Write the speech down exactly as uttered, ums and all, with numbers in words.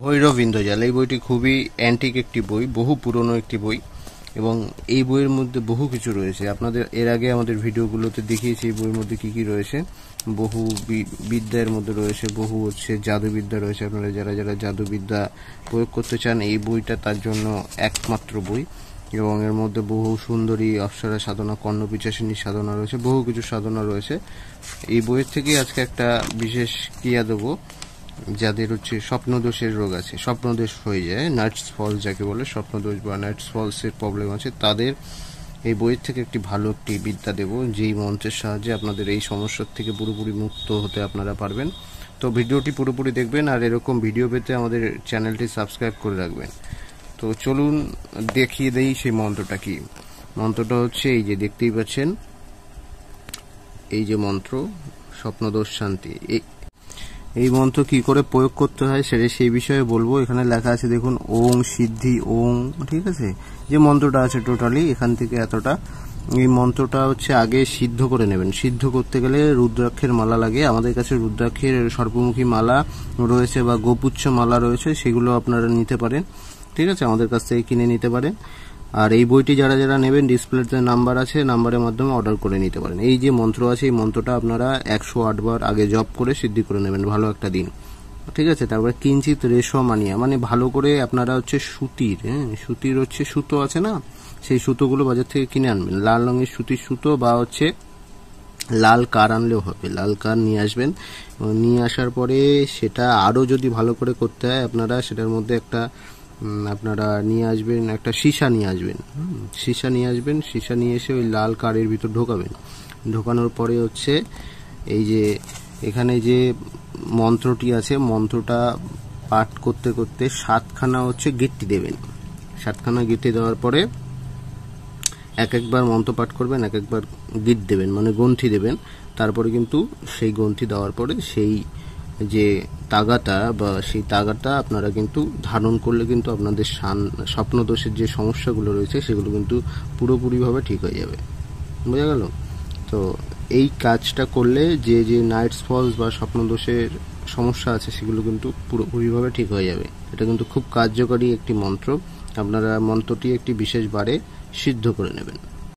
ভৈরব ইন্দ্রজাল এই বইটি খুবই অ্যান্টিক একটি বই, বহু পুরনো একটি বই এবং এই বইয়ের মধ্যে বহু কিছু রয়েছে। আপনাদের এর আগে আমাদের ভিডিওগুলোতে দেখিয়েছি এই বইয়ের মধ্যে কি কি রয়েছে। বহু বিদ্যার মধ্যে রয়েছে, বহু হচ্ছে জাদুবিদ্যা রয়েছে। আপনারা যারা যারা জাদুবিদ্যা প্রয়োগ করতে চান এই বইটা তার জন্য একমাত্র বই। এবং এর মধ্যে বহু সুন্দরী অপ্সরা সাধনা, কর্ণপিচাসিনী সাধনা রয়েছে, বহু কিছু সাধনা রয়েছে। এই বইয়ের থেকে আজকে একটা বিশেষ ক্রিয়া দেবো যাদের হচ্ছে স্বপ্নদোষের রোগ আছে, স্বপ্নদোষ হয়ে যায়, নাইটস ফলস যাকে বলে, স্বপ্নদোষ বা নাইটস ফলসের প্রবলেম আছে, তাদের এই বইয়ের থেকে একটি ভালো একটি বিদ্যা দেব, যেই মন্ত্রের সাহায্যে আপনাদের এই সমস্যার থেকে পুরোপুরি মুক্ত হতে আপনারা পারবেন। তো ভিডিওটি পুরোপুরি দেখবেন আর এরকম ভিডিও পেতে আমাদের চ্যানেলটি সাবস্ক্রাইব করে রাখবেন। তো চলুন দেখিয়ে দেই সেই মন্ত্রটা কি। মন্ত্রটা হচ্ছে এই যে দেখতেই পাচ্ছেন, এই যে মন্ত্র স্বপ্নদোষ শান্তি। এই এই মন্ত্র কি করে প্রয়োগ করতে হয় সেটা সেই বিষয়ে বলবো। এখানে লেখা আছে দেখুন, ওম সিদ্ধি ওম, ঠিক আছে। যে মন্ত্রটা আছে টোটালি এখান থেকে এতটা, এই মন্ত্রটা হচ্ছে আগে সিদ্ধ করে নেবেন। সিদ্ধ করতে গেলে রুদ্রাক্ষের মালা লাগে। আমাদের কাছে রুদ্রাক্ষের সর্পমুখী মালা রয়েছে বা গোপুচ্ছ মালা রয়েছে, সেগুলো আপনারা নিতে পারেন, ঠিক আছে, আমাদের কাছ থেকে কিনে নিতে পারেন। আর এই বইটি যারা যারা নেবেন ডিসপ্লেতে নাম্বার আছে, নাম্বারের মাধ্যমে অর্ডার করে নিতে পারেন। এই যে মন্ত্র আছে এই মন্ত্রটা আপনারা একশো আট বার আগে জপ করে সিদ্ধি করে নেবেন ভালো একটা দিন, ঠিক আছে। তারপরে কিঞ্চিত রেশম আনিয়া, মানে ভালো করে আপনারা হচ্ছে সুতির, হ্যাঁ সুতির হচ্ছে সুতো আছে না, সেই সুতোগুলো বাজার থেকে কিনে আনবেন। লাল রঙের সুতির সুতো বা হচ্ছে লাল কার আনলেও হবে, লাল কার নিয়ে আসবেন। নিয়ে আসার পরে সেটা আরও যদি ভালো করে করতে হয় আপনারা সেটার মধ্যে একটা আপনারা নিয়ে আসবেন, একটা সীসা নিয়ে আসবেন, সীসা নিয়ে আসবেন। সীসা নিয়ে এসে ওই লাল কারের ভিতর ঢোকাবেন। ঢোকানোর পরে হচ্ছে এই যে এখানে যে মন্ত্রটি আছে, মন্ত্রটা পাঠ করতে করতে সাতখানা হচ্ছে গিট্টি দেবেন। সাতখানা গিট্টি দেওয়ার পরে এক একবার মন্ত্র পাঠ করবেন, এক একবার গিট দেবেন, মানে গ্রন্থি দেবেন। তারপরে কিন্তু সেই গ্রন্থি দেওয়ার পরে সেই যে তাগাটা বা সেই তাগাটা আপনারা কিন্তু ধারণ করলে কিন্তু আপনাদের স্বপ্নদোষের যে সমস্যাগুলো রয়েছে সেগুলো কিন্তু পুরোপুরিভাবে ঠিক হয়ে যাবে, বোঝা গেল? তো এই কাজটা করলে যে যে নাইটস ফলস বা স্বপ্নদোষের সমস্যা আছে সেগুলো কিন্তু পুরোপুরিভাবে ঠিক হয়ে যাবে। এটা কিন্তু খুব কার্যকরী একটি মন্ত্র। আপনারা মন্ত্রটি একটি বিশেষ বারে সিদ্ধ করে নেবেন।